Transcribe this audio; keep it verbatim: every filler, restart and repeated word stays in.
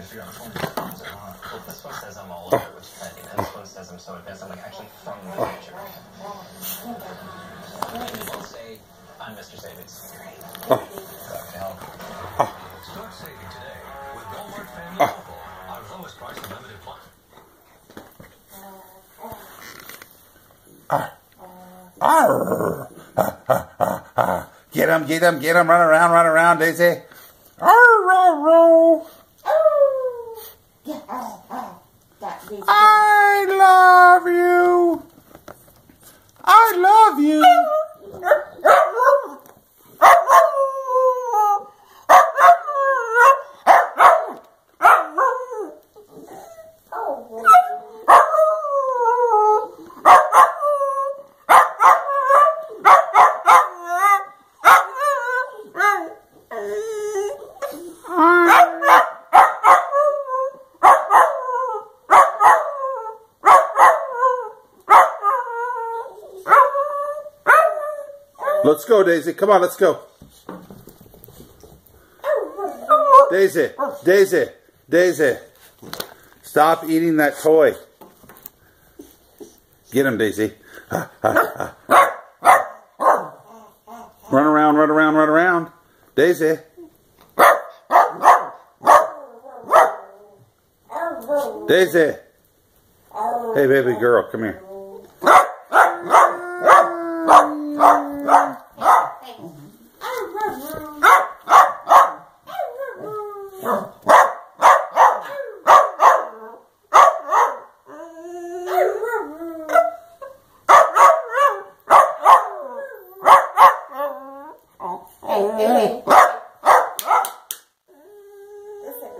figure out which one it is. Well, this one says I'm all over it, which is trending, and this one says I'm so advanced, I'm like actually from the future. And you will say, I'm Mister Savings. Start saving today with Walmart Family Local. Our lowest price and limited plan. Ah. Arr. Ah, ah, ah, ah. Get him, get him, get him, run around, run around, Daisy. Arr, arr, arr. I love you. I love you. Let's go, Daisy. Come on, let's go. Daisy, Daisy, Daisy. Stop eating that toy. Get him, Daisy. Run around, run around, run around. Daisy. Daisy. Hey, baby girl, come here.